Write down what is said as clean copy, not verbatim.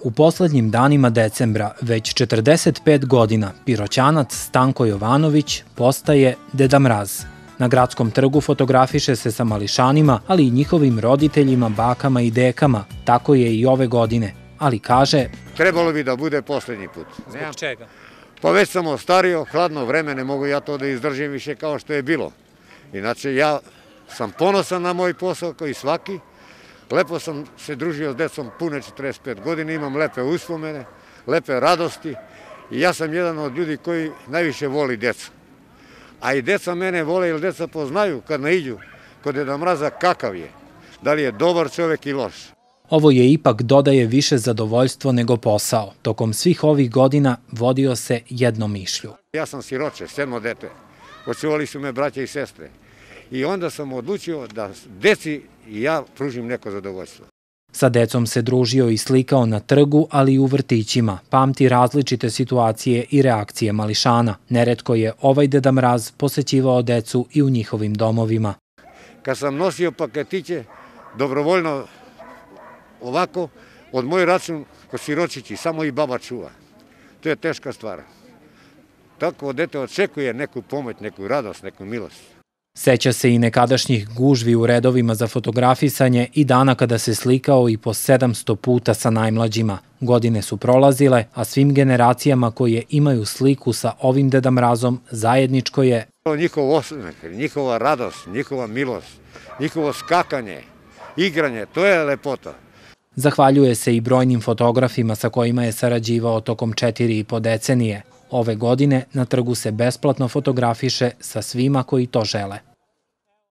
U poslednjim danima decembra, već 45 godina, Piroćanac Stanko Jovanović postaje Deda Mraz. Na Gradskom trgu fotografiše se sa mališanima, ali i njihovim roditeljima, bakama i dekama. Tako je i ove godine, ali kaže... Trebalo bi da bude poslednji put. Zbog čega? Pa već sam ostario, hladno vreme, ne mogu ja to da izdržim više kao što je bilo. Inače, ja sam ponosan na moj posao kao i svaki. Lepo sam se družio s decom pune 45 godina, imam lepe uspomene, lepe radosti i ja sam jedan od ljudi koji najviše voli decu. A i deca mene vole jer deca poznaju kad naiđu kod Deda Mraza kakav je, da li je dobar čovek i loš. Ovo je ipak, dodaje, više zadovoljstvo nego posao. Tokom svih ovih godina vodio se jednom mišlju. Ja sam siroče, 7. dete, očuvali su me braća i sestre i onda sam odlučio da deci i ja pružim neko zadovoljstvo. Sa decom se družio i slikao na trgu, ali i u vrtićima. Pamti različite situacije i reakcije mališana. Neretko je ovaj Deda Mraz posećivao decu i u njihovim domovima. Kad sam nosio paketiće, dobrovoljno ovako, od moj račun kod siročići, samo i baba čuva. To je teška stvar. Tako dete očekuje neku pomoć, neku radost, neku milost. Seća se i nekadašnjih gužvi u redovima za fotografisanje i dana kada se slikao i po 700 puta sa najmlađima. Godine su prolazile, a svim generacijama koje imaju sliku sa ovim Deda Mrazom zajedničko je... Njihov osmeh, njihova radost, njihova milost, njihovo skakanje, igranje, to je lepota. Zahvaljuje se i brojnim fotografima sa kojima je sarađivao tokom 4,5 decenije. Ove godine na trgu se besplatno fotografiše sa svima koji to žele.